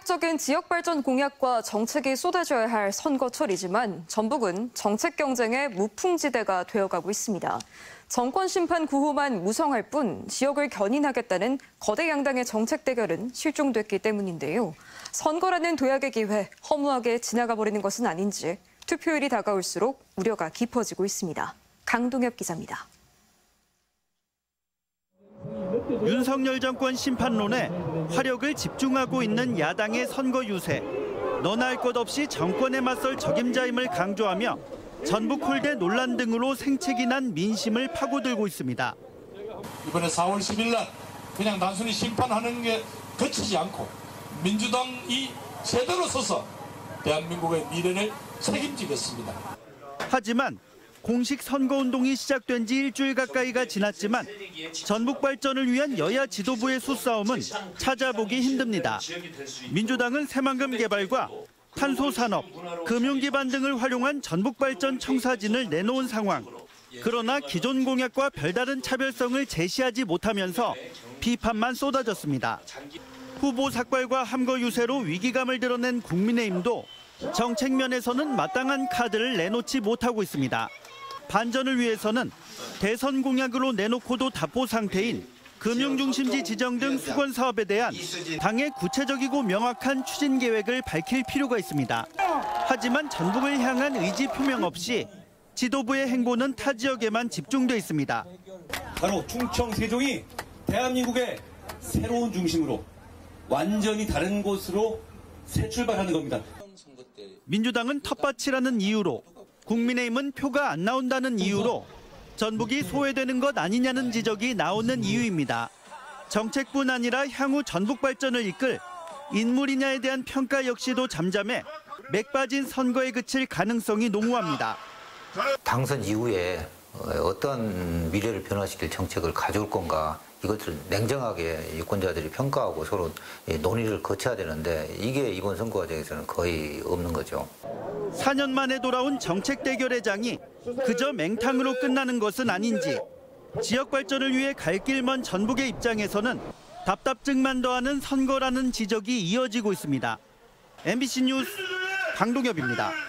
본격적인 지역 발전 공약과 정책이 쏟아져야 할 선거철이지만 전북은 정책 경쟁의 무풍지대가 되어가고 있습니다. 정권 심판 구호만 무성할 뿐 지역을 견인하겠다는 거대 양당의 정책 대결은 실종됐기 때문인데요. 선거라는 도약의 기회 허무하게 지나가 버리는 것은 아닌지 투표일이 다가올수록 우려가 깊어지고 있습니다. 강동엽 기자입니다. 윤석열 정권 심판론에 화력을 집중하고 있는 야당의 선거 유세. 너나 할 것 없이 정권에 맞설 적임자임을 강조하며 전북 홀대 논란 등으로 생채기 난 민심을 파고들고 있습니다. 이번에 4월 10일 날 그냥 단순히 심판하는 게 그치지 않고 민주당이 제대로 서서 대한민국의 미래를 책임지겠습니다. 하지만 공식 선거운동이 시작된 지 일주일 가까이가 지났지만 전북 발전을 위한 여야 지도부의 수싸움은 찾아보기 힘듭니다. 민주당은 새만금 개발과 탄소산업, 금융기반 등을 활용한 전북 발전 청사진을 내놓은 상황. 그러나 기존 공약과 별다른 차별성을 제시하지 못하면서 비판만 쏟아졌습니다. 후보 삭발과 함거 유세로 위기감을 드러낸 국민의힘도 정책 면에서는 마땅한 카드를 내놓지 못하고 있습니다. 반전을 위해서는 대선 공약으로 내놓고도 답보 상태인 금융중심지 지정 등 수건 사업에 대한 당의 구체적이고 명확한 추진 계획을 밝힐 필요가 있습니다. 하지만 전북을 향한 의지 표명 없이 지도부의 행보는 타 지역에만 집중돼 있습니다. 바로 충청 세종이 대한민국의 새로운 중심으로 완전히 다른 곳으로 새 출발하는 겁니다. 민주당은 텃밭이라는 이유로, 국민의힘은 표가 안 나온다는 이유로 전북이 소외되는 것 아니냐는 지적이 나오는 이유입니다. 정책뿐 아니라 향후 전북 발전을 이끌 인물이냐에 대한 평가 역시도 잠잠해 맥 빠진 선거에 그칠 가능성이 농후합니다. 당선 이후에 어떤 미래를 변화시킬 정책을 가져올 건가, 이것을 냉정하게 유권자들이 평가하고 서로 논의를 거쳐야 되는데 이게 이번 선거 과정에서는 거의 없는 거죠. 4년 만에 돌아온 정책 대결의 장이 그저 맹탕으로 끝나는 것은 아닌지, 지역 발전을 위해 갈 길 먼 전북의 입장에서는 답답증만 더하는 선거라는 지적이 이어지고 있습니다. MBC 뉴스 강동엽입니다.